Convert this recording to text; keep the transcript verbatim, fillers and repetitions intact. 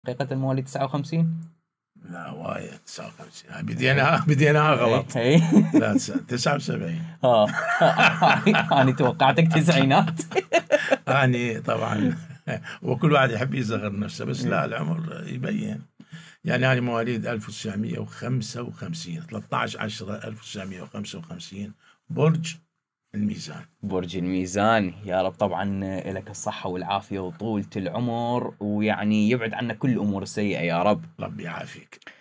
حقيقة مواليد تسعة وخمسين؟ لا وايد تسعة وخمسين، بديناها بديناها غلط. هي لا تسعة وسبعين. اه انا توقعتك تسعينات. اني طبعا وكل واحد يحب يصغر نفسه، بس لا العمر يبين. يعني انا مواليد ألف وتسعمئة وخمسة وخمسين، ثلاثة عشر عشرة ألف وتسعمئة وخمسة وخمسين، برج الميزان. برج الميزان، يا رب طبعا لك الصحة والعافية وطولة العمر، ويعني يبعد عنا كل الأمور السيئة يا رب. ربي يعافيك.